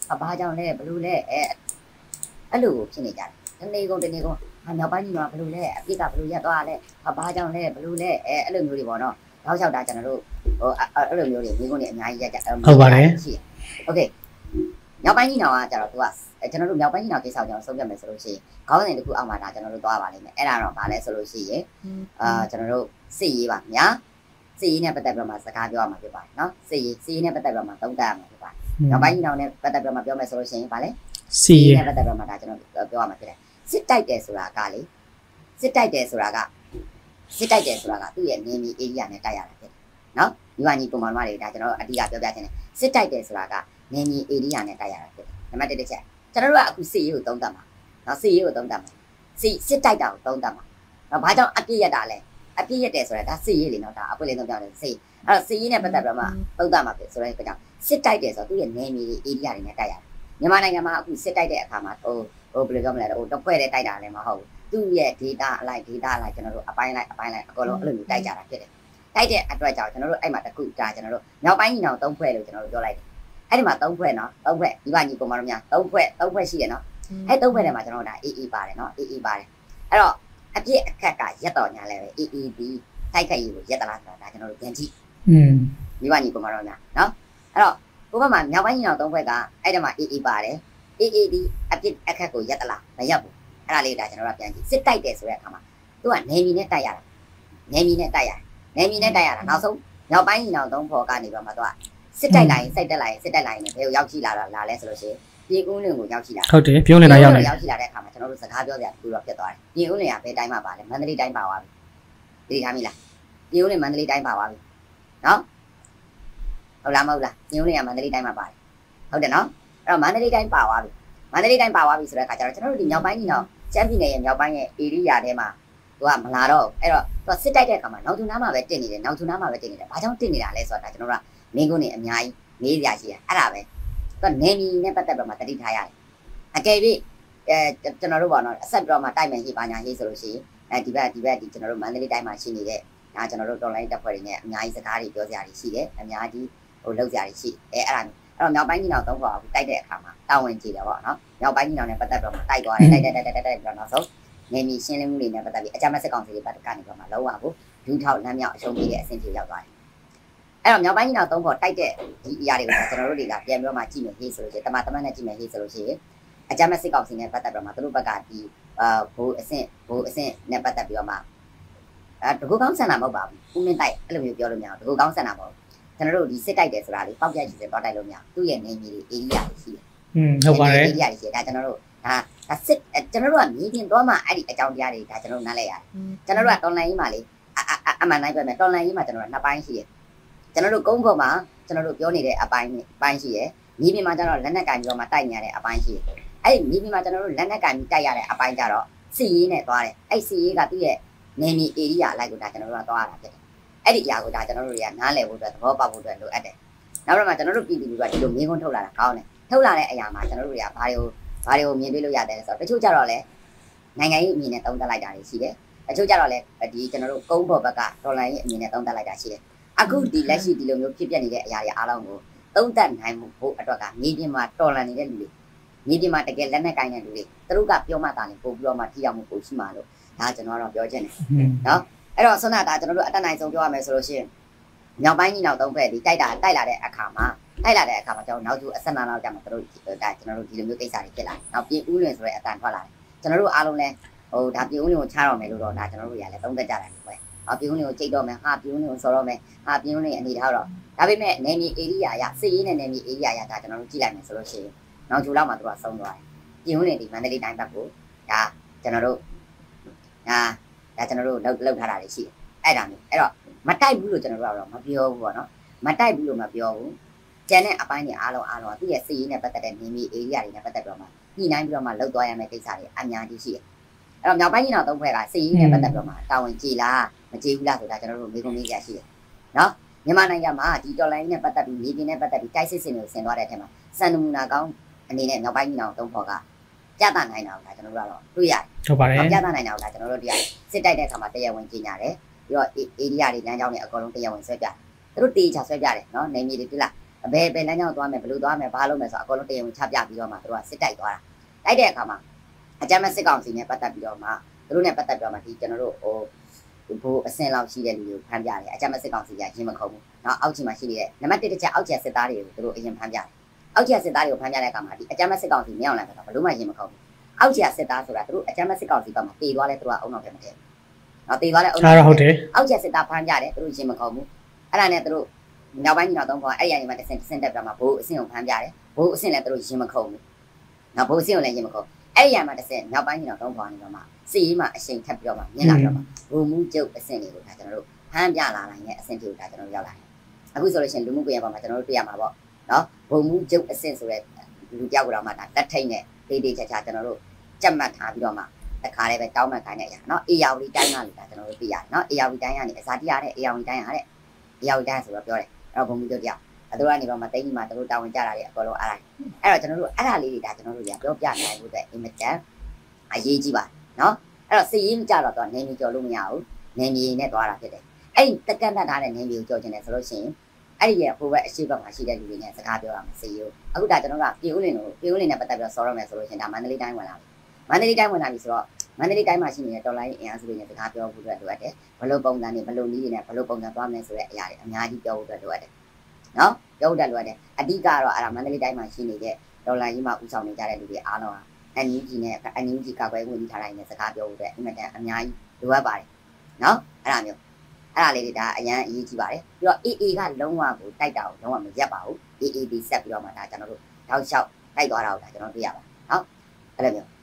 ဘာကြောင့်လဲဘလို့လဲအဲ့လိုဖြစ်နေကြတယ်တနေ့ကုန်မြောက်ပိုင်းကြီးတော့ဘလို့လဲအပြစ်ကဘလို့ရက်သွားလဲဘာကြောင့်လဲဘလို့လဲအဲ့လိုမျိုးတွေပေါ့နော်တောက်လျှောက်တာကျွန်တော်တို့အဲ့လိုမျိုးတွေမိကုန်းတွေအများကြီးရက်ကြဟုတ်ပါတယ်โอเคမြောက်ပိုင်းကြီးတော့ကကျတော့သူကကျွန်တော်တို့မြောက်ပိုင်းကြီးတော့ကိစ္စကိုကျွန်တော်ဆုံးဖြတ်မယ်ဆိုလို့ရှိရင်ခေါင်းစဉ်တစ်ခုအောက်မှာဒါကျွန်တော်တို့သွားပါလိမ့်မယ်အဲ့ဒါတော့ဗာလဲဆိုလို့ရှိရင်ကျွန်တော်တို့စစ်ရေးပါညာစစ်ရေးနဲ့ပတ်သက်ပြီးတော့မှစကားပြောရမှာဖြစ်ပါတယ်နော်စစ်ရေးနဲ့ပတ်သက်ပြီးတော့မှသုံးသပ်ရမှာဖြစ်ပါတယ်မြောက်ပိုင်းကြီးတော့နဲ့ပတ်သက်ပြီးတော့မှပြောမယ်ဆိုလို့ရှိရင်ဗာလဲစစ်ရေးနဲ့ပတ်သက်ပြီးတော့မှဒါကျွန်တော်ပြောရမှာဖြစ်တယ်စစ်တိုက်တယ်ဆိုတာကလေစစ်တိုက်တယ်ဆိုတာကသူ့ရဲ့နေမီ area နဲ့တိုက်ရတာဖြစ်တယ်နော်ဒီဝါညီပုံမှန်တွေဒါကျွန်တော်အဓိကပြောပြချင်တယ်စစ်တိုက်တယ်ဆိုတာကနေမီ area နဲ့တိုက်ရတာဖြစ်တယ်နံပါတ်1တစ်ချက်ကျွန်တော်တို့ကအခုစစ်ရေးကိုသုံးသပ်မှာနော်စစ်ရေးကိုသုံးသပ်မှာစစ်တိုက်တာကိုသုံးသပ်မှာနော်ဘာကြောင့်အပြစ်ရတာလဲအပြစ်ရတယ်ဆိုတာဒါစစ်ရေးလေနော်ဒါအပွင့်လေးသုံးပြောတယ်စစ်အဲ့တော့စစ်ရေးနဲ့ပတ်သက်ပြီးမှသုံးသပ်မှာဖြစ်ဆိုတော့ကြောင့်စစ်တိုက်တယ်ဆိုတော့သူ့ရဲ့နေမီ area တွေနဲ့တိုက်ရတယ်မြန်မာနိုင်ငံမှာအခုစစ်တိုက်တဲ့အခါမှာဘယ်လိုပြောမလဲတစ်ဖွဲ့တည်းတိုက်တာလည်းမဟုတ်ဘူးသူ့ရဲ့ data အလိုက်ကျွန်တော်တို့အပိုင်းလိုက်အကုန်လုံးအဲ့လိုမျိုးတိုက်ကြတာဖြစ်တယ်တိုက်တဲ့အတွက်ကြောင့်ကျွန်တော်တို့အဲ့မှာတခုဒါကျွန်တော်တို့မြောက်ပိုင်းညီနောင်3ဖွဲ့လို့ကျွန်တော်တို့ပြောလိုက်တယ်အဲ့ဒီမှာ3ဖွဲ့နော်3ဖွဲ့ဒီပါညီကောင်မတို့များ3ဖွဲ့ရှိတယ်နော်အဲ့3ဖွဲ့ထဲမှာကျွန်တော်တို့ဒါ AA ပါတယ်နော် AA ပါတယ်အဲ့တော့အပြစ်အခက်ကရက်တော်ညာလဲပဲ AA ဒီတိုက်ခိုက်ရေးကိုရက်တလားဆိုတာဒါကျွန်တော်တို့ပြန်ကြည့်ဒီပါညီကောင်မတို့များနော်အဲ့တော့ဘုဘမှာမြောက်ပိုင်းညီနောင်3ဖွဲ့ကအဲ့ဒီမှာ AA ပါတယ် AA ဒီအပြစ်အခက်ကိုရက်တလားမရက်ဘူးအဲ့ဒါလေးဒါကျွန်တော်တို့ပြန်ကြည့်စစ်တိုက်တယ်ဆိုတဲ့အခါမှာသူကနေမီနဲ့တိုက်ရတာနေမီနဲ့တိုက်ရတာနောက်ဆုံးမြောက်ပိုင်းညီနောင်3ဖွဲ့ကနေပြီးတော့မှသူကစစ်တိုက်လိုက်စိတ်တက်လိုက်နဲ့ဘယ်ကိုရောက်ရှိလာလဲဆိုလို့ရှိရင်ပြည်ဦးလင်ကိုရောက်ရှိလာဟုတ်တယ်ပြုံးလင်လာရောက်ရှိလာတဲ့အခါမှာကျွန်တော်တို့စကားပြောစရာတစ်ခုတော့ဖြစ်သွားတယ်ပြည်ဦးလင်ကဘယ်တိုင်းမှာပါလဲမန္တလေးတိုင်းပါသွားပြီဒီထားမိလားပြည်ဦးလင်မန္တလေးတိုင်းပါသွားပြီနော်ဟုတ်လားမဟုတ်လားပြည်ဦးလင်ကမန္တလေးတိုင်းမှာပါတယ်ဟုတ်တယ်နော်အဲ့တော့မန္တလေးတိုင်းပါသွားပြီဆိုတဲ့အခါကျတော့ကျွန်တော်တို့ဒီမြောက်ပိုင်းကြီးတော့ချမ်းပြည်နယ်ရဲ့မြောက်ပိုင်းရဲ့ area ထဲမှာသူကမလာတော့အဲ့တော့သူကစစ်တိုက်တဲ့အခါမှာနောက်ထူနားမှာပဲတင်နေတယ်ဘာကြောင့်တင်နေတာလဲဆိုတာဒါကျွန်တော်တို့ကမင်းကုန်းနေအများကြီးမေးကြရှိတယ်အဲ့ဒါပဲသူကနေမီနဲ့ပတ်သက်ပြီးမှတတိထားရတယ်အကယ်၍ကျွန်တော်တို့ပေါ့နော်အဆက်ပြီးတော့မှတိုက်မယ်ဟိပါညာဟိဆိုလို့ရှိရင်ဒီဘက်ကျွန်တော်တို့မန္တလေးတိုင်းမှာရှိနေတဲ့ဒါကျွန်တော်တို့ online တက်ဖွဲ့တွေနဲ့အများကြီးစကားတွေပြောစရာတွေရှိတယ်အများကြီးလုပ်စရာတွေရှိအဲ့ဒါတော့မြောက်ပိုင်းကြီးနောက်3ခေါက်တိုက်တဲ့အခါမှာတာဝန်ကြည့်တယ်ပေါ့နော်မြောက်ပိုင်းကြီးနောက်နဲ့ပတ်သက်ပြီးတော့တိုက်သွားတယ်တိုက်ပြီးတော့နောက်ဆုံးနေမီရှင်းလင်းမှုတွေနဲ့ပတ်သက်ပြီးအကြမ်းဖက်စစ်ကောင်စီတွေပတ်ကနေပြီးတော့မှလုံးဝကိုဒူးထောက်လမ်းမြောက်အရှုံးပေးတဲ့အဆင့်ထိရောက်သွားတယ်အဲ့တော့မြောက်ပိုင်းကြီးနောက်3ခေါက်တိုက်တဲ့ဒီအရာတွေကိုကျွန်တော်တို့တွေကပြန်ပြီးတော့မှကြည့်မယ်ဟေးဆိုလို့ရှိရင်တမန်နဲ့ကြည့်မယ်ဟေးဆိုလို့ရှိရင်အကြမ်းဖက်စစ်ကောင်စီနဲ့ပတ်သက်ပြီးတော့မှသူတို့ဘက်ကဒီဘိုးအဆင့်နဲ့ပတ်သက်ပြီးတော့မှတကူကောင်းဆန်တာမဟုတ်ပါဘူးဦးမင်းတိုက်အဲ့လိုမျိုးပြောလို့မရဘူးတကူကောင်းဆန်တာမဟုတ်ကျွန်တော်တို့ဒီစစ်တိုက်တယ်ဆိုတာလေပေါက်ပြချင်စတော့တိုက်လို့မရသူ့ရဲ့နေမြေတွေ area တွေရှိတယ်ဟုတ်ပါတယ် area တွေရှိတယ်ဒါကျွန်တော်တို့ဒါစစ်ကျွန်တော်တို့ကမြည်တင်တော့မှအဲ့ဒီအကြောင်းတရားတွေဒါကျွန်တော်တို့နားလဲရတယ်ကျွန်တော်တို့က online ကြီးမှာလေအမှန်တိုင်းပြောမယ် online ကြီးမှာကျွန်တော်တို့နှစ်ပိုင်းရှိတယ်ကျွန်တော်တို့ကုန်းပေါ်မှာကျွန်တော်တို့ပြောနေတဲ့အပိုင်းရှိတယ်မြေပြင်မှာကျတော့လက်နက်ကင်ပြီးတော့မှတိုက်နေရတဲ့အပိုင်းရှိတယ်အဲ့ဒီမြေပြင်မှာကျွန်တော်တို့လက်နက်ကင်ပြီးတိုက်ရတဲ့အပိုင်းကျတော့စစ်ရေးနဲ့သွားတယ်အဲ့စစ်ရေးကသူ့ရဲ့နေမြေ area လိုက်ကိုဒါကျွန်တော်တို့ကသွားရတာဖြစ်တယ်အဲ့ဒီအရာကိုဒါကျွန်တော်တို့တွေကနားလည်ဖို့အတွက်သဘောပေါက်ဖို့အတွက်လိုအပ်တယ်နောက်တော့မှကျွန်တော်တို့ပြည်သူတွေကဒီလိုမင်းကုန်းထုတ်လာတာကောင်းတယ်ထုတ်လာတဲ့အရာမှာကျွန်တော်တို့တွေကဘာတွေကိုမြင်တွေ့လို့ရတယ်ဆိုတော့တချို့ကြတော့လေနိုင်ငံရေးအမြင်နဲ့သုံးသပ်လိုက်တာတွေရှိတယ်တချို့ကြတော့လေဒီကျွန်တော်တို့ကုန်းပေါ်ဘက်ကဒေါ်လာရေးအမြင်နဲ့သုံးသပ်လိုက်တာရှိတယ်အခုဒီလက်ရှိဒီလိုမျိုးဖြစ်ပျက်နေတဲ့အရာတွေအားလုံးကိုသုံးသပ်နိုင်မှုဖို့အတွက်ကမြေပြင်မှာတော်လန်နေတဲ့လူတွေမြေပြင်မှာတကယ်လက်နက်ကင်တဲ့လူတွေသူတို့ကပြောမှတာနေပို့ပြီးတော့မှထိရောက်မှုပိုရှိမှာလို့ဒါကျွန်တော်ကတော့ပြောချင်တယ်နော်အဲ့တော့ဆွမ်းနာဒါကျွန်တော်တို့အတက်နိုင်ဆုံးပြောရမယ်ဆိုလို့ရှိရင်မြောက်ပိုင်းကြီးနောက်3ဖက်ဒီတိုက်လာတဲ့အခါမှာကျွန်တော်နောက်ကျအဆက်နာလောက်ကြမှာတို့ဒါကျွန်တော်တို့ဒီလိုမျိုးကိစ္စတွေဖြစ်လာတယ်နောက်ပြင်ဦးလွင်ဆိုတဲ့အတန်ထွက်လာတယ်ကျွန်တော်တို့အားလုံးလဲဒါပြင်ဦးလွင်ကိုချတော့မယ်လို့တော့ဒါကျွန်တော်တို့တွေကလည်းသုံးသက်ကြတယ်ပဲပြင်ဦးလွင်ကိုကြိတ်တော့မယ်ပြင်ဦးလွင်ကိုစော်တော့မယ်ပြင်ဦးလွင်အနေထားတော့ဒါပေမဲ့နေမီ area ရစစ်ရေးနဲ့နေမီ area ရဒါကျွန်တော်တို့ကြည့်လိုက်မယ်ဆိုလို့ရှိရင်နောက်ကျလောက်မှာတို့ကဆုံးသွားတယ်ပြင်ဦးလွင်ဒီမန္တလေးတိုင်းဘက်ကိုဒါကျွန်တော်တို့လောက်ထားတာတွေရှိတယ်အဲ့ဒါမျိုးအဲ့တော့မတိုက်ဘူးလို့ကျွန်တော်တို့ကတော့မပြောဘူးပေါ့နော်မတိုက်ဘူးလို့မပြောဘူးကျန်တဲ့အပိုင်းတွေအားလုံးသူ့ရဲ့စစ်ရေးနဲ့ပတ်သက်တဲ့နေမီ area တွေနဲ့ပတ်သက်ပြီးတော့မှညှိနှိုင်းပြီးတော့မှလောက်သွားရမယ့်ကိစ္စတွေအများကြီးရှိတယ်အဲ့တော့မြောက်ပိုင်းကြီးတော့3ဖွဲ့ကစစ်ရေးနဲ့ပတ်သက်ပြီးတော့မှတာဝန်ကြည်လားမကြည်ဘူးလားဆိုတာကျွန်တော်တို့မေးခွန်းမေးကြရှိတယ်နော်မြန်မာနိုင်ငံမှာဒီတော်လိုင်းနဲ့ပတ်သက်ပြီးမြေပြင်နဲ့ပတ်သက်ပြီးတိုက်စစ်စင်တွေကိုဆင်သွားတဲ့အထက်မှာစံနမူနာကောင်းအနေနဲ့မြောက်ပိုင်းကြီးတော့3ဖွဲ့ကပြသနိုင်တာကိုဒါကျွန်တော်တို့ကတော့တွေ့ရတယ်ဟုတ်ပါတယ်ပြသနိုင်တာကိုဒါကျွန်တော်တို့တရားစစ်တိုက်တဲ့အခါမှာတရားဝင်ကြီးညာတယ်ပြီးတော့ area တွေလမ်းကြောင်းတွေအကုန်လုံးတရားဝင်ဆွဲပြတယ်သူတို့တေးချဆွဲပြတယ်နော်နေမြေတွေတွေ့လားဘယ်လမ်းကြောင်းသွားမယ်ဘယ်လိုသွားမယ်ဘာလုပ်မယ်ဆိုအကုန်လုံးတရားဝင်ချပြပြီးတော့မှသူတို့ကစစ်တိုက်သွားတာတိုက်တဲ့အခါမှာအကြမ်းမဲ့စစ်ကောင်စီနဲ့ပတ်သက်ပြီးတော့မှသူတို့နဲ့ပတ်သက်ပြီးတော့မှဒီကျွန်တော်တို့ဘိုးအစင်လောက်ရှိတဲ့လူတွေကိုဖမ်းပြတယ်အကြမ်းမဲ့စစ်ကောင်စီကရင်မခုံဘူးနော်အောက်ချီမှာရှိနေတဲ့နံပါတ်1တစ်ချက်အောက်ချီစစ်သားတွေကိုသူတို့အရင်ဖမ်းပြတယ်အောက်ချီစစ်သားတွေကိုဖမ်းပြတဲ့အခါမှာဒီအကြမ်းမဲ့စစ်ကောင်စီမြောက်လာတယ်ဘလို့မှရင်မခုံဘူးအောက်ချီစစ်သားဆိုတာသူတို့အကြမ်းမဲ့စစ်ကောင်စီဘက်မှာတေသွားလဲသူတို့ကအုံနောက်ထဲမှာထည့်နော်တေသွားလဲအုံနောက်ဟုတ်တယ်အောက်ချီစစ်သားဖမ်းပြတယ်သူတို့ရင်မခုံဘူးအဲ့ဒါနဲ့သူတို့နောက်ပိုင်းနောက်သုံးခေါ်အဲ့ဒီအရင်မှာတစ်ဆင့်တက်ပြမှာဘိုးအဆင့်ကိုဖမ်းပြတယ်ဘိုးအဆင့်လည်းသူတို့ရင်မခုံဘူးနော်ဘိုးအဆင့်ကိုလည်းရင်မခုံအဲ့ဒီအရင်မှာတစ်ဆင့်နောက်ပိုင်းနောက်သုံးခေါ်နေတော့မှစီရေးမှာအချိန်ထပ်ပြီးတော့မှမြင်လာတော့မှဘိုးမှုကျုပ်အဆင့်တွေကိုဒါကျွန်တော်တို့ဖမ်းပြလာနိုင်တဲ့အဆင့်တွေကိုဒါကျွန်တော်တို့ရောက်လာတယ်အခုဆိုလို့ရှိရင်လူမှုကွန်ရက်ပေါ်မှာကျွန်တော်တို့တွေ့ရမှာပေါ့နော်ဘုံမှုကျုပ်အဆင့်ဆိုတဲ့လူပြောက်ကတော့မှဒါလက်ထိတ်နဲ့ဒေးဒေးချာချာကျွန်တော်တို့ကြက်မှတ်ထားပြီးတော့မှတခါလေးပဲတောင်းမှတ်ခိုင်းနေရနော်အေယာဝတီတိုင်းကလေဒါကျွန်တော်တို့သိရတယ်နော်အေယာဝတီတိုင်းကနေအစာတိရတဲ့အေယာဝတီတိုင်းရတဲ့အေယာဝတီတိုင်းဆိုတော့ပြောတယ်အဲ့တော့ဘုံမှုကျုပ်တရားသူတို့ကနေတော့မှတိတ်ကြီးမှသူတို့တာဝန်ကြတာတွေအကုန်လုံးအားလိုက်အဲ့တော့ကျွန်တော်တို့အဲ့ဒါလေးတွေဒါကျွန်တော်တို့ပြောပြနိုင်ဖို့အတွက်အင်မတန်အရေးကြီးပါနော်အဲ့တော့စီရင်ကြတော့တော့နေမီကြော်လို့မရဘူးနေမီနဲ့သွားတာဖြစ်တယ်အဲ့ဒီတက်ကန့်တတ်ထားတဲ့နေမီကိုကြော်ချင်တယ်ဆိုလို့ရှိရင်အဲ့ဒီရဲ့ဟိုဘက်အရှိဘက်မှာရှိတဲ့လူတွေနဲ့စကားပြောရမယ်စီယူအခုဒါကျွန်တော်ကပြည်ဦးလင်နဲ့ပတ်သက်ပြီးတော့ဆော်ရမယ်ဆိုလို့ရှိရင်ဒါမန္တလေးတိုင်းဝင်လာပြီမန္တလေးတိုင်းဝင်လာပြီဆိုတော့မန္တလေးတိုင်းမှာရှိနေတဲ့တော်လိုင်းအင်အားစုတွေနဲ့စကားပြောဖို့အတွက်လိုအပ်တယ်ဘလို့ပုံစံနဲ့ဘလို့နည်းတွေနဲ့ဘလို့ပုံစံသွားမလဲဆိုတဲ့အရာတွေအများကြီးပြောဖို့အတွက်လိုအပ်တယ်နော်ပြောဖို့လိုအပ်တယ်အဓိကတော့အဲ့ဒါမန္တလေးတိုင်းမှာရှိနေတဲ့တော်လိုင်းကြီးမှာဦးဆောင်နေကြတဲ့လူတွေအားလုံးဟာNUG နဲ့ NUG ကကွယ်ဝင်ထားတိုင်းနဲ့စကားပြောဖို့အတွက်အင်မတန်အများကြီးလိုအပ်ပါတယ်နော်အဲ့ဒါမျိုးအဲ့ဒါလေးတွေဒါအရန်အရေးကြီးပါတယ်ပြီးတော့ AA ကလုံးဝကိုတိုက်တာကိုလုံးဝမရက်ပါဘူး AA ဒီဆက်ပြီးတော့မှဒါကျွန်တော်တို့တောက်လျှောက်တိုက်သွားတာကိုဒါကျွန်တော်တွေ့ရပါနော်အဲ့လိုမျိုး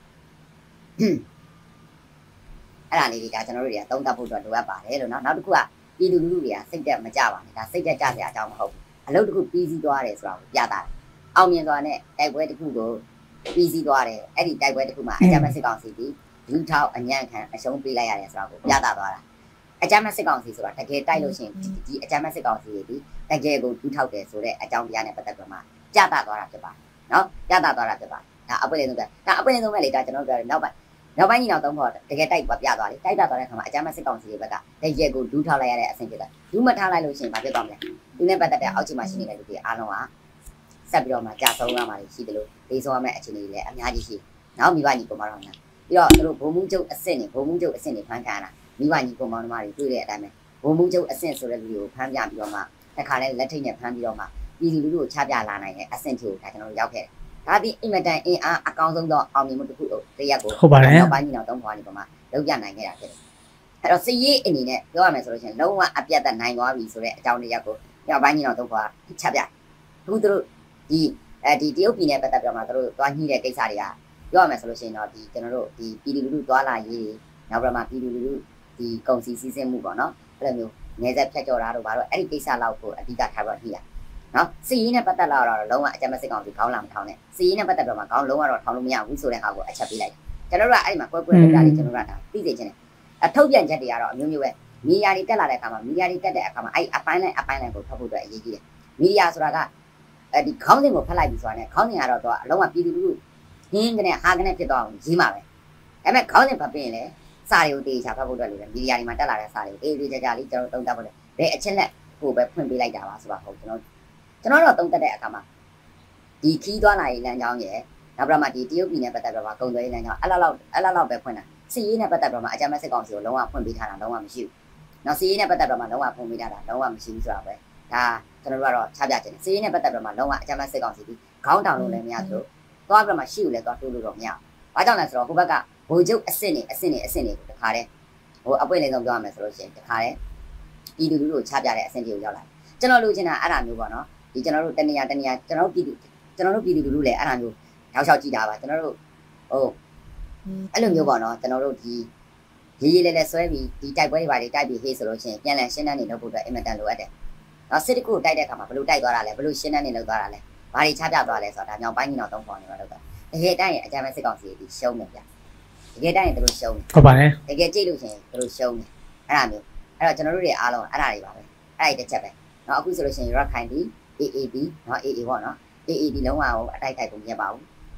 အဲ့ဒါလေးတွေဒါကျွန်တော်တို့တွေကသုံးသပ်ဖို့အတွက်လိုအပ်ပါတယ်လို့နော်နောက်တစ်ခုကပြည်သူလူထုတွေကစိတ်တက်မကြပါနဲ့ဒါစိတ်တက်ကြစရာအကြောင်းမဟုတ်ဘူးအလုပ်တစ်ခုပြီးစီးသွားတယ်ဆိုတာကိုပြတာအောင်မြင်စွာနဲ့တိုက်ပွဲတစ်ခုကိုပြီးစီးသွားတယ်အဲ့ဒီတိုက်ပွဲတစ်ခုမှာအကြမ်းဖက်စစ်ကောင်စီပြီးလူထောက်အညံ့ခံအရှုံးပေးလိုက်ရတယ်ဆိုတာကိုပြတာသွားတာအကြမ်းဖက်စစ်ကောင်စီဆိုတာတကယ်တိုက်လို့ရှိရင်ဒီအကြမ်းဖက်စစ်ကောင်စီတွေဒီတကယ်ကိုလူထောက်တယ်ဆိုတဲ့အကြောင်းတရားနဲ့ပတ်သက်ပြီးမှပြတာသွားတာဖြစ်ပါတယ်နော်ပြတာသွားတာဖြစ်ပါတယ်ဒါအပွင့်လေးဆုံးပဲဒါအပွင့်လေးဆုံးပဲလေဒါကျွန်တော်တို့ပြောနောက်ပိုင်းကြီးနောက်သုံးဖို့တကယ်တိုက်ပြသွားတယ်တိုက်တာသွားတဲ့ခါမှာအကြမ်းဖက်စစ်ကောင်စီတွေဘက်ကတကယ်ကိုလူထောက်လိုက်ရတဲ့အဆင့်ဖြစ်တာလူမထားလိုက်လို့ရှိရင်ဘာဖြစ်သွားမလဲသူနဲ့ပတ်သက်တဲ့အောက်ခြေမှာရှိနေတဲ့လူတွေအားလုံးကဆက်ပြီးတော့မှကြာဆုံးရမှာရှိတယ်လို့ဒေဆုံးရမယ့်အခြေအနေတွေလည်းအများကြီးရှိနောက်မိဘညီကောင်မတော်များပြီးတော့သူတို့ဘုံမှုကျုပ်အဆင့်နေဖမ်းခံရတာမိဘညီကောင်မတော်တွေတွေ့တဲ့အတိုင်းပဲဘုံမှုကျုပ်အဆင့်ဆိုတဲ့လူတွေကိုဖမ်းပြပြီးတော့မှတခါလဲလက်ထိတ်နဲ့ဖမ်းပြီးတော့မှပြည်သူလူထုကိုချပြလာနိုင်တဲ့အဆင့်ထိကိုဒါကျွန်တော်တို့ရောက်ခဲ့တယ်ဒါပြီးအင်မတန်အင်အားအကောင်းဆုံးသောအောင်မြင်မှုတစ်ခုတရက်ကိုနောက်ပိုင်းကြီးနောက်သုံးခွာနေပေါ်မှာလောက်ပြနိုင်ခဲ့တာဖြစ်တယ်အဲ့တော့စီရေးအနေနဲ့ပြောရမယ်ဆိုလို့ရှိရင်လုံးဝအပြတ်သက်နိုင်သွားပြီဆိုတဲ့အကြောင်းတရားကိုနောက်ပိုင်းကြီးနောက်သုံးခွာချပြအခုသူတို့ဒီတရုတ်ပြည်နဲ့ပတ်သက်ပြီးတော့မှသူတို့သွားညှိတဲ့ကိစ္စတွေကပြောရမယ်ဆိုလို့ရှိရင်တော့ဒီကျွန်တော်တို့ဒီပြည်သူလူထုသွားလာရေးနောက်ပြီးတော့မှပြည်သူလူထုဒီကုန်စည်စည်းစိမ်မှုပေါ့နော်အဲ့လိုမျိုးငယ်ဆက်ဖြတ်ကျော်တာတို့ဘာလို့အဲ့ဒီကိစ္စလောက်ကိုအဓိကထားပြီးတော့ညှိရနော်စီရေးနဲ့ပတ်သက်လာတော့လုံးဝအကြမ်းမစစ်ကောင်စီခေါင်းလာမထောင်းနဲ့စီရေးနဲ့ပတ်သက်တော့မှခေါင်းလုံးဝတော့ထောင်းလို့မရဘူးဆိုတဲ့ဟာကိုအချက်ပေးလိုက်ကျွန်တော်တို့ကအဲ့ဒီမှာကွဲလောက်တာလေးကျွန်တော်တို့ကဒါသိစေချင်တယ်အထုတ်ပြန်ချက်တွေကတော့အမျိုးမျိုးပဲမီဒီယာတွေတက်လာတဲ့အခါမှာမီဒီယာတွေတက်တဲ့အခါမှာအဲ့အပိုင်းလိုက်ကိုထုတ်ဖို့အတွက်အရေးကြီးတယ်မီဒီယာဆိုတာကဒီခေါင်းစဉ်ကိုဖတ်လိုက်ပြီဆိုတာနဲ့ခေါင်းစဉ်ကတော့တော့အလုံးဝပြည်သူလူထုရင်းကနေဟာကနေဖြစ်သွားအောင်ရေးမှာပဲဒါပေမဲ့ခေါင်းစဉ်ဖတ်ပြီးရင်လည်းစာတွေကိုတေချာဖတ်ဖို့အတွက်လို့မီဒီယာတွေမှာတက်လာတဲ့စာတွေကိုတေချာလေးကျွန်တော်တုံးတက်ဖို့လေဘယ်အချက်လက်ကိုပဲဖွင့်ပေးလိုက်တာပါဆိုပါဟုတ်ကျွန်တော်တော့တုံးတက်တဲ့အခါမှာဒီခီးသွားလာရေးလမ်းကြောင်းရဲ့နောက်ပြီးမှဒီတရုတ်ပြည်နဲ့ပတ်သက်ပြီးတော့ဂုံသွေးလမ်းကြောင်းအဲ့လောက်ပဲဖွင့်တာစီရေးနဲ့ပတ်သက်ပြီးတော့မှအကြမ်းဖက်စစ်ကောင်စီကိုလုံးဝဖွင့်ပေးထားတာလုံးဝမရှိဘူးနောက်စီရေးနဲ့ပတ်သက်ပြီးတော့မှလုံးဝဖွင့်ပေးထားတာလုံးဝမရှိဘူးဆိုတာပဲဒါကျွန်တော်တို့ကတော့ချပြချင်တယ်စီရေးနဲ့ပတ်သက်ပြီးတော့မှလုံးဝအကြမ်းဖက်စစ်ကောင်စီပြီးခေါင်းတောင်လို့လည်းမရသလိုသွားပြီးတော့မှရှိလို့လည်းသွားတိုးလို့တော့မရဘူး။ဘာကြောင့်လဲဆိုတော့ဟိုဘက်ကဗိုလ်ချုပ်အစ်စ်နေကိုတခါတည်းဟိုအပွင့်လေးဆုံးပြောရမယ်ဆိုလို့ရှိရင်တခါတည်းပြည်သူလူထုကိုချပြတဲ့အဆင့်ကြီးကိုရောက်လာတယ်။ကျွန်တော်လိုချင်တာအဲ့ဒါမျိုးပေါ့နော်။ဒီကျွန်တော်တို့တနေရာကျွန်တော်တို့ပြည်သူလူထုလည်းအဲ့ဒါမျိုးတောက်လျှောက်ကြည့်တာပါကျွန်တော်တို့ဟိုအဲ့လိုမျိုးပေါ့နော်ကျွန်တော်တို့ဒီရေးလဲဆွဲပြီးဒီတိုက်ပွဲတွေပါတွေတိုက်ပြီးဟေးဆိုလို့ရှိရင်ပြန်လည်ရှင်းတန်းနေလုပ်ဖို့အတွက်အင်မတန်လိုအပ်တယ်။နောက်စစ်တကူတိုက်တဲ့အခါမှာဘယ်လိုတိုက်သွားတာလဲဘယ်လိုရှင်းတန်းနေလုပ်သွားတာလဲဘာတွေချပြသွားလဲဆိုတာဒါကြောင့်ပိုင်းကြီးတော့သုံးဖော်နေပါတော့တကယ်တိုင်းရဲ့အကြမ်းဖက်စစ်ကောင်စီတွေရှုံးတယ်ဗျတကယ်တိုင်းရင်တို့ရှုံးတယ်ဟုတ်ပါတယ်တကယ်ကြည့်လို့ရှိရင်တို့ရှုံးတယ်အဲ့ဒါမျိုးအဲ့တော့ကျွန်တော်တို့တွေအားလုံးအဲ့ဒါတွေပါပဲအဲ့ဒီတစ်ချက်ပဲเนาะအခုဆိုလို့ရှိရင်ရခိုင်ဒီ AAD เนาะ AA ပေါ့เนาะ AAD လုံးဝအတိုက်ခိုက်ကုန်မြတ်ပါဘူး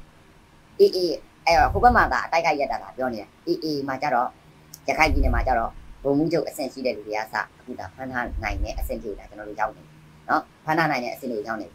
AA အဲ့ဟိုဘက်မှာကအတိုက်ခိုက်ရတာပြောနေတာ AA မှာကြတော့ရခိုင်ပြည်နယ်မှာကြတော့ဘုံမှုချုပ်အဆင့်ရှိတဲ့လူတွေကစအခုဒါဖမ်းထားနိုင်တဲ့အဆင့်ကြီးကိုဒါကျွန်တော်တို့ရောက်နေเนาะဖမ်းထားနိုင်တဲ့အဆင့်တွေကိုရောက်နေ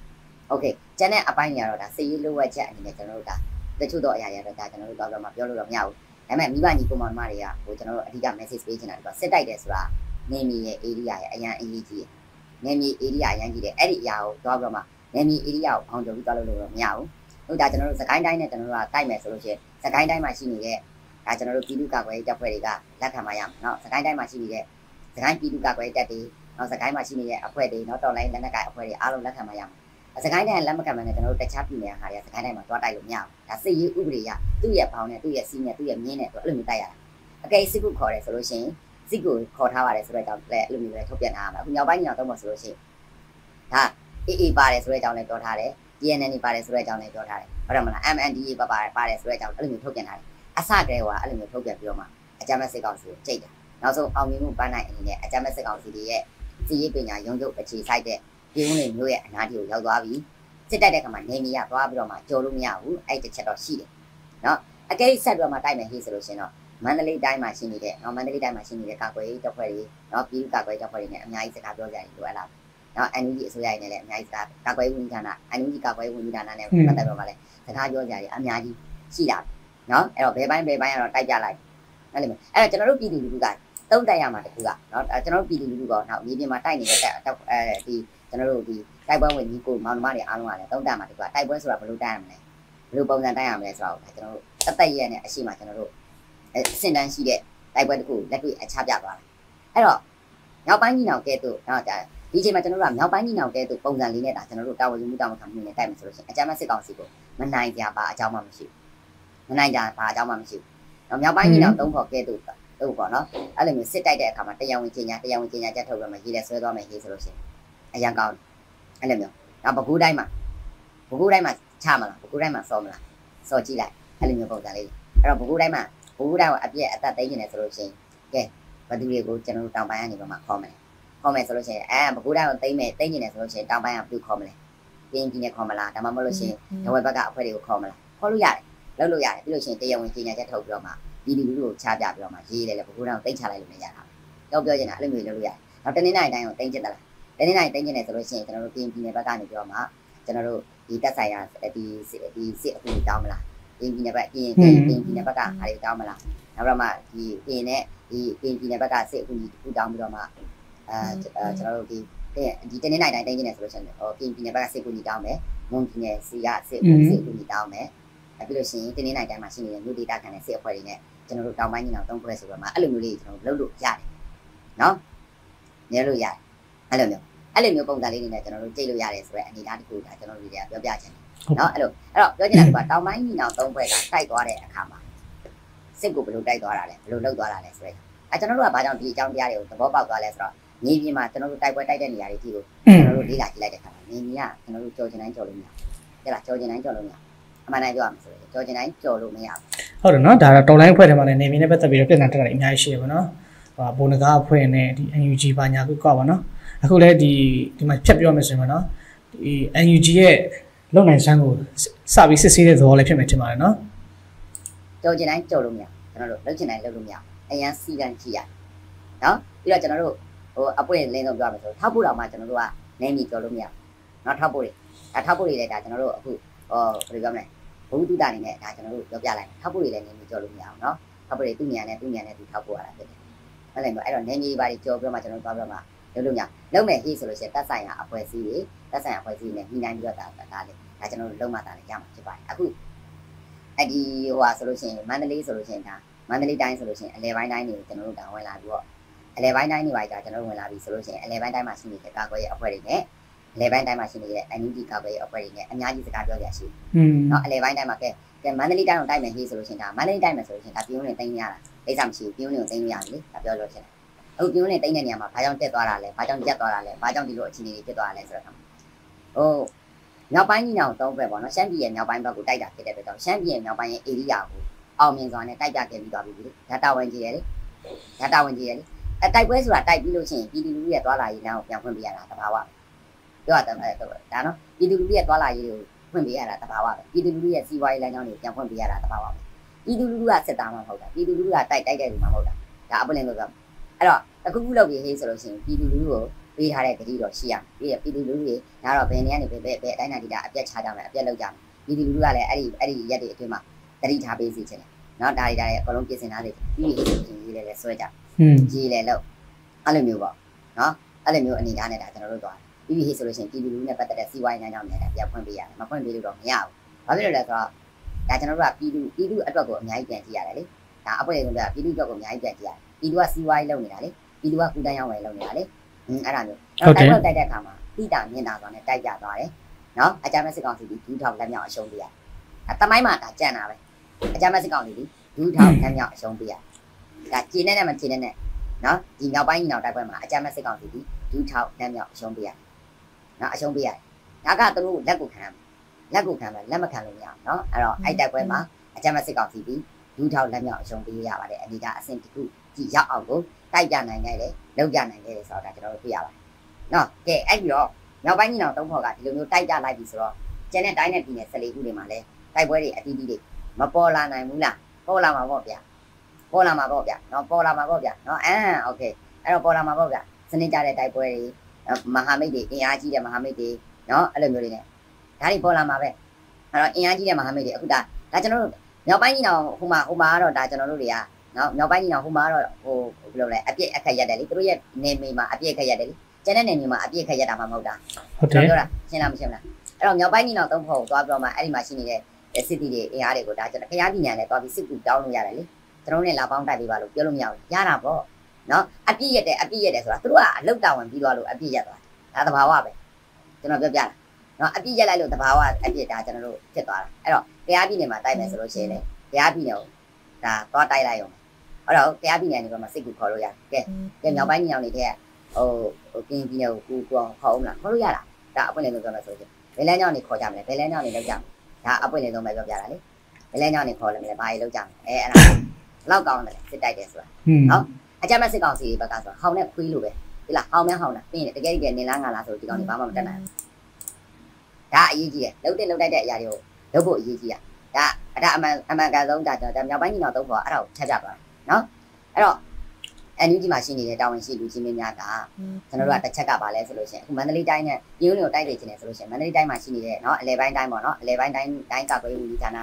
okay ကျန်တဲ့အပိုင်းကြီးကတော့ဒါစီရေးလိုဝက်ချက်အနေနဲ့ကျွန်တော်တို့ဒါတချို့တော့အရာတွေတော့ဒါကျွန်တော်တို့တော့မှပြောလို့တော့မရဘူးဒါပေမဲ့မိဘညီကိုမောင်မတွေကဟိုကျွန်တော်တို့အဓိက message ပေးချင်တာကတော့စစ်တိုက်တယ်ဆိုတာနေမီရဲ့ area ရဲ့အရန်အရေးကြီးတယ်နေမီ area အရန်ကြီးတယ်အဲ့ဒီအရာကိုတော့ပြီးတော့မှနေမီ area ကိုအောင်ကြပြီးသွားလို့တော့မရဘူးဟုတ်ဒါကျွန်တော်တို့စကိုင်းတိုင်းနဲ့ကျွန်တော်တို့ကတိုက်မယ်ဆိုလို့ရှိရင်စကိုင်းတိုင်းမှာရှိနေတဲ့ဒါကျွန်တော်တို့ပြည်သူ့ကာကွယ်ရေးတပ်ဖွဲ့တွေကလက်ခံမှာရမယ်เนาะစကိုင်းတိုင်းမှာရှိနေတဲ့စကိုင်းပြည်သူ့ကာကွယ်ရေးတပ်တွေเนาะစကိုင်းမှာရှိနေတဲ့အဖွဲ့တွေเนาะတော်လိုင်းလက်နက်ကိုင်အဖွဲ့တွေအားလုံးလက်ခံမှာရမယ်စကိုင်းတိုင်းလက်မခံမှလည်းကျွန်တော်တို့တခြားပြည်နယ်ဟာတွေကစကိုင်းတိုင်းမှာတွားတိုက်လို့မရဘူးဒါစစ်ရေးဥပဒေရသူ့ရဲ့ဘောင်နဲ့သူ့ရဲ့စီးနဲ့သူ့ရဲ့မြင်းနဲ့သူအဲ့လိုမျိုးတိုက်ရတာအကယ်စစ်ကိုခေါ်တယ်ဆိုလို့ရှိရင်စစ်ကိုခေါ်ထားပါတယ်ဆိုတော့ကြောင့်လည်းအဲ့လိုမျိုးလည်းထုတ်ပြန်ထားရမှာအခုမြောက်ပိုင်းညောင်တော့မဆိုလို့ရှိရင်ဒါအေးပါတယ်ဆိုတဲ့အကြောင်းလည်းပြောထားတယ် DNN ပါတယ်ဆိုတဲ့အကြောင်းလည်းပြောထားတယ်ဟုတ်တယ်မလား MNDA ပါတယ်ဆိုတဲ့အကြောင်းအဲ့လိုမျိုးထုတ်ပြန်ထားတယ်အစကတည်းကအဲ့လိုမျိုးထုတ်ပြန်ပြီးတော့မှအကြမ်းဖက်စစ်ကောင်စီကိုကြိတ်တယ်နောက်ဆုံးအောင်မြင်မှုပန်းနိုင်အနေနဲ့အကြမ်းဖက်စစ်ကောင်စီတွေရဲ့စီရေးပညာရုံးချုပ်အခြေစိုက်တဲ့ပြည်ဦးနေမျိုးရဲ့အနားတီကိုရောက်သွားပြီစစ်တိုက်တဲ့ခါမှာနေမီရသွားပြီးတော့မှကြော်လို့မရဘူးအဲ့တစ်ချက်တော့ရှိတယ်เนาะအကယ်ဆက်ပြီးတော့မှတိုက်မယ်ဟေးဆိုလို့ရှင်တော့မန္တလေးတိုင်းမှာရှိနေတဲ့เนาะမန္တလေးတိုင်းမှာရှိနေတဲ့ကာကွယ်ရေးတပ်ဖွဲ့တွေเนาะပြည်သူ့ကာကွယ်ရေးတပ်ဖွဲ့တွေနဲ့အများကြီးစကားပြောကြရတယ်လိုအပ်လားเนาะ NUG အစိုးရနဲ့လည်းအများကြီးစကားကာကွယ်ရေးဝန်ကြီးဌာန NUG ကာကွယ်ရေးဝန်ကြီးဌာနနဲ့ပတ်သက်တော့မှလည်းစကားပြောကြရတယ်အများကြီးရှိတာเนาะအဲ့တော့ဘယ်ပိုင်းကတော့တိုက်ကြလိုက်အဲ့လိုမျိုးအဲ့တော့ကျွန်တော်တို့ပြည်သူလူထုကတုံးတိုက်ရမှာတခုကเนาะကျွန်တော်တို့ပြည်သူလူထုကနောက်မြေပြင်မှာတိုက်နေတဲ့ဒီကျွန်တော်တို့ဒီတိုက်ပွဲဝင်ကြီးကိုမောင်နှမတွေအားလုံးကလည်းတုံးတက်မှာတခုကတိုက်ပွဲဆိုတာဘယ်လိုတိုက်ရမလဲဘယ်လိုပုံစံတိုက်ရမလဲဆိုတော့ကျွန်တော်တို့တက်တက်ရဲနဲ့အရှိမကျွန်တော်တို့စင်တန်းရှိတဲ့တိုက်ပွဲတခုလက်တွေ့အချပြသွားတယ်အဲ့တော့မြောက်ပိုင်းကြီးနောင်ကဲတို့เนาะဒီအချိန်မှာကျွန်တော်တို့ကမြောက်ပိုင်းကြီးနောင်ကဲတို့ပုံစံလေးနဲ့ဒါကျွန်တော်တို့တာဝန်ယူမှုတာဝန်ခံမှုနဲ့တိုက်မယ်ဆိုလို့ရှိရင်အကြမ်းဖက်စစ်ကောင်စီကိုမနိုင်ကြပါအကြောင်းမှမရှိဘူးမနိုင်ကြပါအကြောင်းမှမရှိဘူးမြောက်ပိုင်းကြီးနောင်သုံးခေါ်ကဲတို့ပေါ့နော်အဲ့လိုမျိုးစစ်တိုက်တဲ့အခါမှာတရားဝင်ကြီးညာချက်ထုတ်ပြီးမှရေးလဲဆွဲသွားမယ်ရေးဆိုလို့ရှိရင်အရန်ကောင်းအဲ့လိုမျိုးနောက်ပဲခူးတိုင်းမှာချမလားပဲခူးတိုင်းမှာစောမလားစောကြည့်လိုက်အဲ့လိုမျိုးပုံစံလေးအဲ့တော့ပဲခူးတိုင်းကိုအပြည့်အသက်သိမ်းနေတယ်ဆိုလို့ရှိရင်ကဲဘသူတွေကိုကျွန်တော်တို့တောင်ပိုင်းကနေမှခေါ်မယ်ဆိုလို့ရှိရင်ပဲခူးတိုင်းကိုသိမ်းနေတယ်ဆိုလို့ရှိရင်တောင်ပိုင်းကဘယ်သူခေါ်မလဲပြင်းပြင်းနဲ့ခေါ်မလားဒါမှမဟုတ်လို့ရှိရင်ဒဝဲဘက်ကအဖွဲ့တွေကိုခေါ်မလားခေါ်လို့ရတယ်လုပ်လို့ရတယ်ပြီးလို့ရှိရင်တရားဝင်ကြီးညာချက်ထုတ်ပြီးတော့မှဒီလူကိုချပြပြီးတော့မှရေးတယ်လေဘကူတောင်တိတ်ချလိုက်လို့မရတာတော့ပြောချင်တာအဲ့လိုမျိုးလုပ်လို့ရတယ်နောက်တနေ့တိုင်းကိုတိတ်ချင်တယ်လားတနေ့တိုင်းတိတ်ချင်တယ်ဆိုလို့ရှိရင်ကျွန်တော်တို့ပြည်နယ်ဘက်ကနေပြီးတော့မှကျွန်တော်တို့ဒီတက်ဆိုင်ရာဒီစစ်အခုတောင်းမလားပြည်နယ်ဘက်ပြည်နယ်ဘက်ကအားတွေတောင်းမလားနောက်တော့မှဒီပြည်နယ်ဘက်ကစစ်အခုတောင်းပြီးတော့မှကျွန်တော်တို့ဒီတနေ့တိုင်းတိတ်ချင်တယ်ဆိုလို့ရှိရင်ပြည်နယ်ဘက်ကစစ်အခုတောင်းမယ်မွန်ပြည်နယ်စီကစစ်အခုတောင်းမယ်ပြီးလို့ရှိရင်တင်းနေနိုင်တိုင်းမှာရှိနေတဲ့မြို့ဒေတာခံတဲ့စစ်အဖွဲ့တွေနဲ့ကျွန်တော်တို့တောင်ပိုင်းညီနောင်သုံးဖွဲ့ဆိုတော့မှအဲ့လိုမျိုးလေးကျွန်တော်လုပ်လို့ရတယ်နော်ညလို့ရတယ်အဲ့လိုမျိုးပုံစံလေးတွေနဲ့ကျွန်တော်တို့ကြိတ်လို့ရတယ်ဆိုတော့အနေအထားတစ်ခုဒါကျွန်တော်တို့တွေကပြောပြချင်တယ်နော်အဲ့တော့ပြောချင်တာကတောင်ပိုင်းညီနောင်သုံးဖွဲ့ကတိုက်သွားတဲ့အခါမှာစစ်ကိုဘယ်လိုတိုက်သွားတာလဲဘယ်လိုလုပ်သွားတာလဲဆိုတော့ကျွန်တော်တို့ကဘာကြောင့်ဒီအကြောင်းတရားတွေကိုသဘောပေါက်သွားလဲဆိုတော့မြေပြင်မှာကျွန်တော်တို့တိုက်ပွဲတိုက်တဲ့နေရာတွေကြီးကိုကျွန်တော်တို့လေ့လာကြည့်လိုက်တဲ့အခါမှာမြေကြီးကကျွန်တော်တို့ကြော်ချင်တိုင်းကြော်လို့မရဘူးတဲ့လားကြော်ချင်တိုင်းကြော်လို့မရအမှန်တမ်းပြောရမယ်ဆိုရင်ကြော်ချင်တိုင်းကြော်လို့မရဘူးဟုတ်တယ်နော်ဒါတော့တော်လိုင်းအဖွဲ့ထဲမှာလည်းနေမင်းနဲ့ပတ်သက်ပြီးတော့ပြည်နယ်တက်တာအများကြီးရှိရပါတော့ဘုံနဂါအဖွဲ့နဲ့ဒီ NUG ဘာညာကုကောက်ပါနော်အခုလည်းဒီမှာဖြတ်ပြောမယ်ဆိုရင်နော်ဒီ NUG ရဲ့လုံနိုင်စမ်းကိုစပြီးစစ်ဆေးတဲ့သဘောလည်းဖြစ်မယ်ထင်ပါတယ်နော်ကြော်ချင်တိုင်းကြော်လို့မရကျွန်တော်တို့လုပ်ချင်တိုင်းလုပ်လို့မရအရန်စီကံကြည့်ရနော်ပြီးတော့ကျွန်တော်တို့အပွင့်လင်းဆုံးပြောရမယ်ဆိုထောက်ဖို့တော့မှကျွန်တော်တို့ကနေမီကြော်လို့မရနော်ထောက်ဖို့တွေလည်းဒါကျွန်တော်တို့အခုဘယ်လိုပြောမလဲဘုသူတာနေနဲ့ဒါကျွန်တော်တို့ပြောပြလိုက်ထောက်ဖို့တွေလည်းနေမီကြော်လို့မရအောင်နော်ထောက်ဖို့တွေသူ့ညာနဲ့သူထောက်ဖို့ရတာဖြစ်တယ်ဟုတ်တယ်အဲ့တော့နေမီပါတွေကြော်ပြီးတော့မှကျွန်တော်တို့သွားပြီးတော့မှလုပ်လို့ရလုံးမယ်ဟေးဆိုလို့ရှိရင်တက်ဆိုင်ရာအဖွဲ့အစည်းတွေနဲ့ညှိနှိုင်းပြီးတော့ဒါကျွန်တော်တို့လုံးမတာလည်းရမှာဖြစ်ပါတယ်အခုအဲ့ဒီဆိုလို့ရှိရင်မန္တလေးဆိုလို့ရှိရင်ဒါမန္တလေးတိုင်းဆိုလို့ရှိရင်အလဲပိုင်းတိုင်းတွေကိုကျွန်တော်တို့ဒါဝင်လာပြီးတော့အလဲပိုင်းတိုင်းတွေပါကျွန်တော်တို့ဝင်လာပြီးဆိုလို့ရှိရင်အလဲပိုင်းတိုင်းမှာရှိနေတဲ့ကာကွယ်ရေးအဖွဲ့တွေနဲ့အလဲပိုင်းတိုင်းမှာရှိနေတဲ့ NUG ကာကွယ်ရေးအဖွဲ့တွေနဲ့အများကြီးစကားပြောကြရှိเนาะအလဲပိုင်းတိုင်းမှာကဲမန္တလေးတိုင်းကိုတိုက်မယ်ဟေးဆိုလို့ရှိရင်ဒါမန္တလေးတိုင်းမှာဆိုလို့ရှိရင်ဒါပြုံးနေတိုင်းရတာအိတ်မရှိဘူးပြုံးနေကိုတိုင်းရတယ်လေဒါပြောလို့ရှိရင်အခုပြုံးနေတိုင်းတဲ့နေရာမှာဘာကြောင့်တက်သွားတာလဲဘာကြောင့်ရက်သွားတာလဲဘာကြောင့်ဒီလိုအခြေအနေတွေဖြစ်သွားတာလဲဆိုတော့မြောက်ပိုင်းကြီးနောင်သုံးဘက်ပေါ့နော်ရှမ်းပြည်ရဲ့မြောက်ပိုင်းဘက်ကိုတိုက်တာဖြစ်တဲ့အတွက်ကြောင့်ရှမ်းပြည်ရဲ့မြောက်ပိုင်းရဲ့ area ကိုအောင်မြင်စွာနဲ့တိုက်ကြခဲ့ပြီးသွားပြီလေဒါတာဝန်ကြီးရယ်လေတိုက်ပွဲဆိုတာတိုက်ပြီးလို့ရှိရင်ပြည်သူလူထုရဲ့သွားလာရေးလမ်းကိုပြန်ဖွင့်ပေးရတာတဘာဝပြောရတယ်ဒါနော်ပြည်သူလူထုရဲ့သွားလာရေးကိုဖွင့်ပေးရတာတဘာဝပဲပြည်သူလူထုရဲ့စီးပွားရေးလမ်းကြောင်းတွေကိုပြန်ဖွင့်ပေးရတာတဘာဝပဲပြည်သူလူထုကစစ်သားမှမဟုတ်တာပြည်သူလူထုကတိုက်တဲ့လူမှမဟုတ်တာဒါအပလင်လို့ပြောအဲ့တော့အခုလုပ်ပြီးဟေးဆိုလို့ရှိရင်ပြည်သူလူထုကိုပေးထားတဲ့ဂတိတော့ရှိရမယ်ပြီးရပြည်သူလူထုတွေဒါတော့ဘယ်နေရာနေပဲအတိုင်းအတာအပြတ်ချကြမယ်အပြတ်လောက်ကြမယ်ပြည်သူလူထုကလည်းအဲ့ဒီရက်တွေအတွင်းမှာတတိထားပေးစီချင်တယ်နော်ဒါတွေအကုန်လုံးပြင်ဆင်ထားတယ်ပြီးရေးလေဆွဲကြရေးလေလို့အဲ့လိုမျိုးပေါ့နော်အဲ့လိုမျိုးအနေထားနဲ့ဒါကျွန်တော်တို့သွားပြီးပြီဆိုလို့ရှိရင်ပြည်သူလူထုနဲ့ပတ်သက်တဲ့စီးပွားရေးလမ်းကြောင်းတွေလည်းပြဖွင့်ပေးရတယ်မဖွင့်ပေးလို့တော့မရဘူးဘာဖြစ်လို့လဲဆိုတော့ဒါကျွန်တော်တို့ကပြည်သူအတွက်ကိုအများကြီးပြန်ကြည့်ရတယ်လေဒါအပွင့်တွေကပြည်သူအတွက်ကိုအများကြီးပြန်ကြည့်ရတယ်ပြည်သူကစီးပွားရေးလုပ်နေတာလေပြည်သူကကုတန်းရောင်းဝယ်လုပ်နေတာလေအဲ့ဒါမျိုးအဲ့တော့တိုက်တဲ့အခါမှာတိတာမြင်တာဆိုတာနဲ့တိုက်ကြသွားတယ်နော်အကြမ်းမဲ့စစ်ကောင်စီဒီဒူးထောက်လက်မြောက်အရှုံးပေးရတယ်တမိုင်းမှာဒါကြံ့တာပဲအကြမ်းမဲ့စစ်ကောင်စီဒီဒူးထောက်လက်မြောက်အရှုံးပေးရတယ်ဒါခြေနဲ့မခြေနဲ့နော်ဒီနောက်ပိုင်းနောက်တိုက်ပွဲမှာအကြမ်းမဲ့စစ်ကောင်စီဒီဒူးထောက်လက်မြောက်အရှုံးပေးရတယ်နော်အရှုံးပေးရတယ်ဒါကသူတို့လက်ကိုခံလက်မခံလို့မရအောင်နော်အဲ့တော့အဲ့တိုက်ပွဲမှာအကြမ်းမဲ့စစ်ကောင်စီဒီဒူးထောက်လက်မြောက်အရှုံးပေးရပါတယ်အနေဒါအဆင့်တစ်ခုကြည့်ရောက်အောင်ကိုတိုက်ကြနိုင်ခဲ့တယ်လောက်ကြနိုင်ခဲ့တယ်ဆိုတော့ဒါကျွန်တော်တို့တွေ့ရပါတယ်နော်ကဲအဲ့ပြီးတော့နောက်ပိုင်းညီနောင်သုံးဖို့ကဒီလိုမျိုးတိုက်ကြလိုက်ပြီဆိုတော့ကျန်တဲ့တိုင်းနဲ့ပြည်နယ်14ခုတွေမှာလည်းတိုက်ပွဲတွေအတီးတီးတွေမပေါ်လာနိုင်ဘူးလားပေါ်လာမှာပေါ့ဗျာနော်ပေါ်လာမှာပေါ့ဗျာနော်โอเคအဲ့တော့ပေါ်လာမှာပေါ့ဗျာစနစ်ကြတဲ့တိုက်ပွဲတွေမဟာမိတ်တွေအင်အားကြီးတဲ့မဟာမိတ်တွေနော်အဲ့လိုမျိုးတွေနဲ့ဒါတွေပေါ်လာမှာပဲအဲ့တော့အင်အားကြီးတဲ့မဟာမိတ်တွေအခုဒါကျွန်တော်တို့မြောက်ပိုင်းညီနောင်ဟိုမှာကတော့ဒါကျွန်တော်တို့တွေကနော်မြောက်ပိုင်းညီနောင်ဟိုမှာတော့ဟိုဘယ်လိုလဲအပြစ်အခက်ရက်တယ်လေသူတို့ရဲ့နေမီမှာအပြစ်အခက်ရက်တယ်လေကျန်တဲ့နေမီမှာအပြစ်အခက်ရက်တာမှမဟုတ်တာဟုတ်တယ်ပြောတာရှင်းလားမရှင်းလားအဲ့တော့မြောက်ပိုင်းညီနောင်သုံးဖို့သွားပြီးတော့မှအဲ့ဒီမှာရှိနေတဲ့စစ်တီတွေအင်အားတွေကိုဒါကျွန်တော်ခရားပြည်ညာနဲ့သွားပြီးစစ်ကူတောင်းလို့ရတယ်လေကျွန်တော်နဲ့လာပေါင်းတိုက်ပေးပါလို့ပြောလို့မရဘူးရတာပေါ့နော်အပြစ်ရက်တယ်ဆိုတာသူတို့ကအလုတ်တာဝန်ပြီးသွားလို့အပြစ်ရက်သွားဒါသဘာဝပဲကျွန်တော်ပြောပြတာနော်အပြစ်ရက်လိုက်လို့သဘာဝအပြစ်ဒါကျွန်တော်တို့ဖြစ်သွားတာအဲ့တော့ခရားပြည်နယ်မှာတိုက်မယ်ဆိုလို့ရှိရင်လေခရားပြည်နယ်ကိုဒါသွားတိုက်လိုက်အောင်အဲ့တော့ခရားပြည်နယ်ကနေတော့မှစစ်ကူခေါ်လို့ရတယ်ကဲမြောက်ပိုင်းညီနောင်တွေတဲ့ဟိုကင်းပြည်နယ်ကိုကူခေါ်အောင်လားခေါ်လို့ရတာဒါအပွင့်လေးလို့ပြောမယ်ဆိုရင်ဘယ်လမ်းကြောင်းနေခေါ်ကြမလဲဘယ်လမ်းကြောင်းနေလောက်ကြမလဲဒါအပွင့်လေးဆုံးပဲပြောပြတာလေဘယ်လမ်းကြောင်းနေခေါ်လဲမလဲဘာကြီးလောက်ကြမလဲအဲ့ဒါလောက်ကောင်းတယ်စစ်တိုက်တယ်ဆိုတာနော်အကြမ်းမဲ့စစ်ကောင်စီဘက်ကဆိုဟောင်းနဲ့ခွေးလို့ပဲဒီလားဟောင်းတာပြီးရင်တကယ်နေလားငါလားဆိုဒီကောင်တွေဘာမှမတတ်နိုင်ဘူးဒါအရေးကြီးတယ်လှုပ်တိုက်တဲ့အရာတွေကိုလှုပ်ဖို့အရေးကြီးတာဒါအမှန်ကန်ဆုံးဒါကျွန်တော်မြောက်ပိုင်းညီနောင်သုံးဖို့အဲ့ဒါကိုထပ်ပြသွားနော်အဲ့တော့NUG မှာရှိနေတဲ့တာဝန်ရှိလူကြီးမင်းများကကျွန်တော်တို့ကတစ်ချက်ကပါလဲဆိုလို့ရှိရင်အခုမန္တလေးတိုင်းနဲ့ပြည်ဦးလွင်ကိုတိုက်နေခြင်းနဲ့ဆိုလို့ရှိရင်မန္တလေးတိုင်းမှာရှိနေတဲ့เนาะအလဲပိုင်းတိုင်းပေါ့เนาะအလဲပိုင်းတိုင်းကကွယ်ဦးကြီးဌာန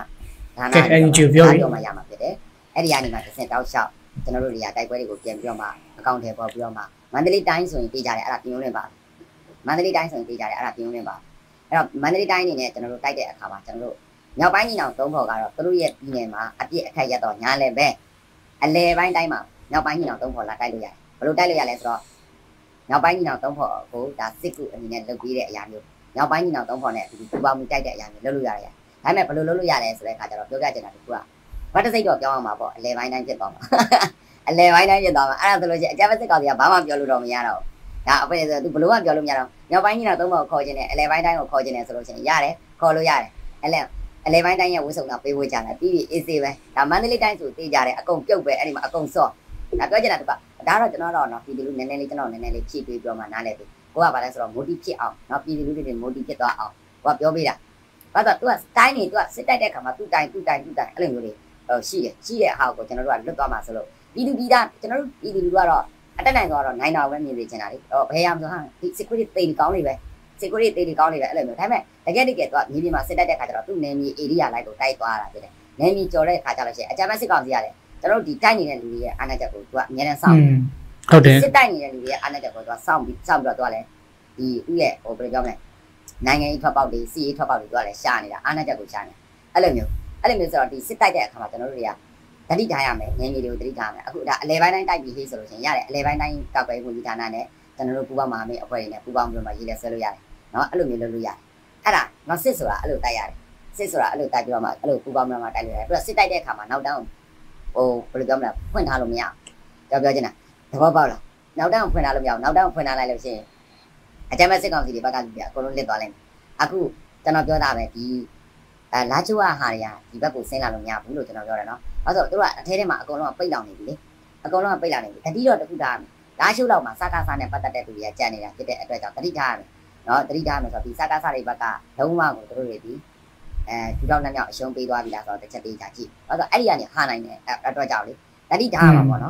NUG ပြောမှရမှာဖြစ်တယ်အဲ့ဒီကနေမှတစ်ဆင့်တောက်လျှောက်ကျွန်တော်တို့တွေကတိုက်ပွဲတွေကိုပြန်ပြီးတော့မှအကောင့်ထဲပေါ်ပြီးတော့မှမန္တလေးတိုင်းဆိုရင်ပြေးကြတယ်အဲ့ဒါပြည်ဦးလွင်ပါမန္တလေးတိုင်းဆိုရင်ပြေးကြတယ်အဲ့ဒါပြည်ဦးလွင်ပါအဲ့တော့မန္တလေးတိုင်းအနေနဲ့ကျွန်တော်တို့တိုက်တဲ့အခါမှာကျွန်တော်တို့မြောက်ပိုင်းညီနောင်သုံးဖို့ကတော့သူတို့ရဲ့ပြည်နယ်မှာအပြစ်အခက်ရက်တော့ညားလဲပဲအလဲပိုင်းတိုင်းမှာနောက်ပိုင်းညီနောင်သုံးဖို့လာတိုက်လို့ရတယ်ဘယ်လိုတိုက်လို့ရလဲဆိုတော့နောက်ပိုင်းညီနောင်သုံးဖို့ကိုဒါစစ်ကူအနေနဲ့လုပ်ပြီးတဲ့အရာမျိုးနောက်ပိုင်းညီနောင်သုံးဖို့နဲ့ဒီပူပေါင်းမှုတိုက်တဲ့အရာမျိုးလုပ်လို့ရတယ်ဒါပေမဲ့ဘယ်လိုလုပ်လို့ရလဲဆိုတဲ့အခါကျတော့ပြောပြချင်တာဒီခုကဘာတစ်စိတ်တော့ပြောင်းအောင်ပါပေါ့အလဲပိုင်းတိုင်းဖြစ်သွားမှာအလဲပိုင်းတိုင်းဖြစ်သွားမှာအဲ့ဒါဆိုလို့ရှိရင်အကြမ်းဖက်စစ်ကောင်စီကဘာမှပြောလို့တော့မရတော့ဒါအပွင့်ဆိုသူဘယ်လိုမှပြောလို့မရတော့နောက်ပိုင်းညီနောင်သုံးဖို့ခေါ်ခြင်းနဲ့အလဲပိုင်းတိုင်းကိုခေါ်ခြင်းနဲ့ဆိုလို့ရှိရင်ရတယ်ခေါ်လို့ရတယ်အလဲပိုင်းတိုင်းရဲ့ဝှစုံတာပေးဖို့ကြတယ်ပြီးအေးစေးပဲဒါမန္တလေးတိုင်းဆိုသေးကြတယ်အကုန်ပြုတ်ပဲအဲ့ဒီမှာအကုန်စော့ဒါပြောချင်တာကဒါတော့ကျွန်တော်တော့နော်ပြည်သူလူနည်းနည်းလေးကျွန်တော်နည်းနည်းလေးဖြည့်ပေးပြောမှနားလဲပြီကိုကဘာလဲဆိုတော့မိုတီဖြစ်အောင်နော်ပြည်သူလူတွေမိုတီဖြစ်သွားအောင်ကိုကပြောပေးတာဘာလို့ तू ကတိုင်းနေ तू ကစစ်တိုက်တဲ့ခါမှာ तू တိုင်းအဲ့လိုမျိုးတွေရှိတဲ့ဟာကိုကျွန်တော်တို့ကလွတ်သွားမှာဆိုလို့ပြည်သူပြည်သားကျွန်တော်တို့ပြည်သူလူကတော့အတက်နိုင်တော့နိုင်တော်ပဲမြင်နေချင်တာလေဘယ်ရမလို့ဟာဒီ security တိတ်ကောင်းနေပဲ security တိတ်ကောင်းနေပဲအဲ့လိုမျိုးဒါပေမဲ့တကယ် तू ကမြေပြင်မှာစစ်တိုက်တဲ့ခါကျတော့ तू နယ်မြေ area လိုက်ကိုတိုက်သွားတာဖြစ်တယ်နယ်မြေကျော်တဲ့ခါကျတော့ရှိအကြမ်းဖက်စစ်ကောင်စီရတယ်ကျွန်တော်တို့ဒီတိုက်နေတဲ့လူတွေရဲ့အာဏာချက်ကိုသူကအများနဲ့စောင့်ဟုတ်တယ်စစ်တိုက်နေတဲ့လူတွေရဲ့အာဏာချက်ကိုသူကစောင့်ပြီးတော့သူကလည်းဒီဥရဲ့ဟိုဘယ်လိုပြောမလဲနိုင်ငံရေးထွက်ပေါက်တွေစီးရေးထွက်ပေါက်တွေသူကလည်းရှာနေတာအာဏာချက်ကိုရှာနေအဲ့လိုမျိုးဆိုတော့ဒီစစ်တိုက်တဲ့အခါမှာကျွန်တော်တို့တွေကတတိထားရမယ်ငင်းကြီးတွေကိုတတိထားမယ်အခုဒါအလဲပိုင်းတိုင်းတိုက်ပြီးဟေးဆိုလို့ရှိရင်ရတယ်အလဲပိုင်းတိုင်းကောက်ကွယ်ဝင်ကြီးဌာနနဲ့ကျွန်တော်တို့ပူပေါင်းမဟာမိတ်အဖွဲ့တွေနဲ့ပူပေါင်းပြီးတော့ရေးလဲဆွဲလို့ရတယ်နော်အဲ့လိုမျိုးလုပ်လို့ရတယ်အဲ့ဒါနော်စစ်ဆိုတာအဲ့လိုတိုက်ရတယ်စစ်ဆိုတာအဲ့လိုတိုက်ပြီးတော့မှအဲ့လိုပူပေါင်းပြီးတော့မှတိုက်လို့ရတယ်ပြီးတော့စစ်တိုက်တဲ့အခါမှာနောက်တောင်းဟိုဘယ်လိုပြောမလဲဖွင့်ထားလို့မရအောင်ပြောချင်တာသဘောပေါက်လားနောက်တောင်းဖွင့်ထားလို့မရအောင်နောက်တောင်းဖွင့်ထားလိုက်လို့ရှိရင်အကြမ်းဖက်စစ်ကောင်စီတွေဘက်ကလူတွေအကုန်လုံးလစ်သွားလိမ့်မယ်အခုကျွန်တော်ပြောတာပဲဒီလာချိုးဟာတွေကဒီဘက်ကိုဆင်းလာလို့မရဘူးလို့ကျွန်တော်ပြောတယ်နော်အဲ့ဆိုသူတို့ကအထဲထဲမှာအကုန်လုံးပိတ်လောင်နေပြီလေအကုန်လုံးကပိတ်လောင်နေပြီတတိတော့တခုထားမယ်လာချိုးလောက်မှာစကားစားနဲ့ပတ်သက်တဲ့လူတွေကကြံ့နေတာဖြစ်တဲ့အတွက်ကြောင့်တတိထားရမယ်နော်တတိထားမယ်ဆိုတော့ဒီစကားစားတွေဘက်ကလုံးဝကိုသူတို့တွေဒီထူထောင်နှံ့မြောက်အရှုံးပေးသွားပြီလားဆိုတော့တစ်ချက်သေးချာကြည့်အဲ့တော့အဲ့ဒီကနေဟာနိုင်တယ်အတွက်ကြောင့်လေတတိထားမှာပေါ့နော်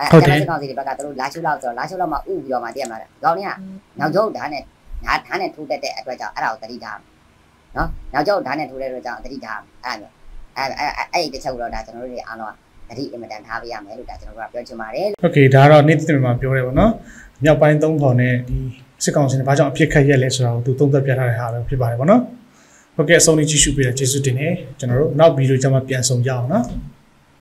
ကျွန်တော်စစ်ကောင်စီတွေဘက်ကတို့လာချိုးလောက်ဆိုတော့လာချိုးလောက်မှဥပြီးတော့မှတည့်ရမှာကောင်းနေကနောက်ကျုပ်ဓာတ်နဲ့ထိုးတက်တဲ့အတွက်ကြောင့်အဲ့ဒါကိုတတိထားနော်နောက်ကျုပ်ဓာတ်နဲ့ထိုးတဲ့အတွက်ကြောင့်တတိထားအဲ့လိုအဲ့ဒီတစ်ချက်တော့ဒါကျွန်တော်တို့တွေအားလုံးတတိအင်မတန်ထားပေးရမယ်လို့ဒါကျွန်တော်တို့ကပြောချင်ပါတယ်။ Okay ဒါတော့နေ့တင်မှာပြောရဲပေါ့နော်။မြောက်ပိုင်း3ခေါင်နဲ့ဒီစစ်ကောင်စီနဲ့ဘာကြောင့်အဖြစ်ခက်ရက်လဲဆိုတာကိုသူသုံးသပ်ပြထားတဲ့ဟာပဲဖြစ်ပါတယ်ပေါ့နော်။ Okay အဆုံးလေးကြည့်ရှုပေးတဲ့ကျေးဇူးတင်တယ်ကျွန်တော်တို့နောက်ဗီဒီယိုကျမှပြန်ဆောင်ကြအောင်နော်။